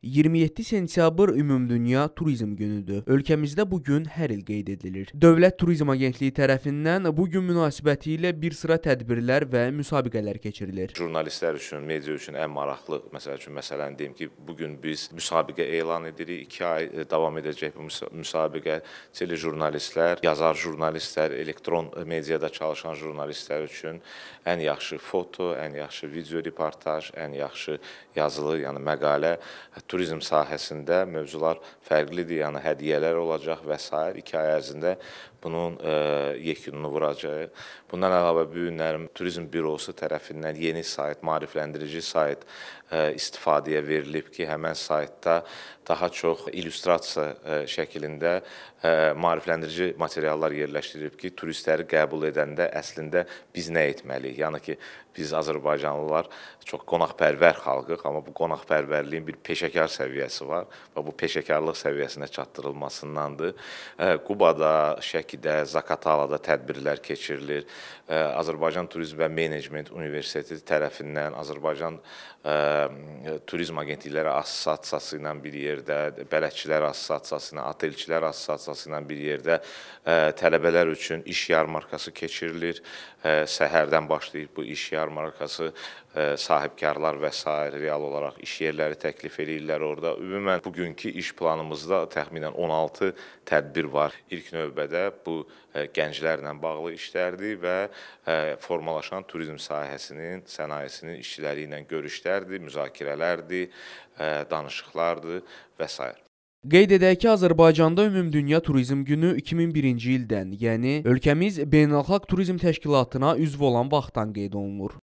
27 sentyabr Ümumdünya Turizm Günüdür. Ölkəmizdə bu gün hər il qeyd edilir. Dövlət Turizm Agentliyi tərəfindən bu gün münasibətilə bir sıra tədbirlər və müsabiqələr keçirilir. Jurnalistlər üçün, media üçün ən maraqlı məsələni deyim ki, bu gün biz müsabiqə elan edirik. 2 ay davam edəcək bu müsabiqə. Telejurnalistlər, yazar jurnalistlər, elektron mediada çalışan jurnalistlər üçün ən yaxşı foto, ən yaxşı video reportaj, ən yaxşı yazılı, yəni məqalə, turizm sahəsində mövzular fərqlidir, yəni hədiyyələr olacaq və s. 2 ay ərzində bunun yekununu vuracaq. Bundan əlavə bu günlərim Turizm Bürosu tərəfindən yeni sayt, maarifləndirici sayt istifadəyə verilib ki, həmən saytda daha çox illüstrasiya şəklində maarifləndirici materiallar yerləşdirilib ki, turistləri qəbul edəndə əslində biz nə etməliyik? Yəni ki, biz Azərbaycanlılar çox qonaqpərvər xalqıq, amma bu qonaqpərvərliyin bir peşəkar səviyyəsi var və bu peşəkarlıq səviyyəsinə çatdırılmasındandır. Qubada, Şəkidə, Zaqatalada tədbirlər keçirilir. Azərbaycan Turizm və Menecment Universiteti tərəfindən Azərbaycan Turizm Agentlikləri Assosiasiyası ilə bir yerdə, Bələdçilər Assosiasiyası ilə, Otelçilər Assosiasiyası ilə bir yerdə tələbələr üçün iş yarmarkası keçirilir. Səhərdən başlayıb bu iş yarmarkası sahibkarlar və s. real olaraq iş yerləri təklif edirlər orada. Ümumən bugünkü iş planımızda təxminən 16 tədbir var. İlk növbədə bu gənclərlə bağlı işlərdir və formalaşan turizm sahəsinin, sənayesinin işçiləri ilə görüşlərdir, müzakirələrdir, danışıqlardır və s. Qeyd edək ki, Azərbaycanda Ümumdünya Turizm Günü 2001-ci ildən, yəni ölkəmiz Beynəlxalq Turizm Təşkilatına üzv olan vaxtdan qeyd olunur.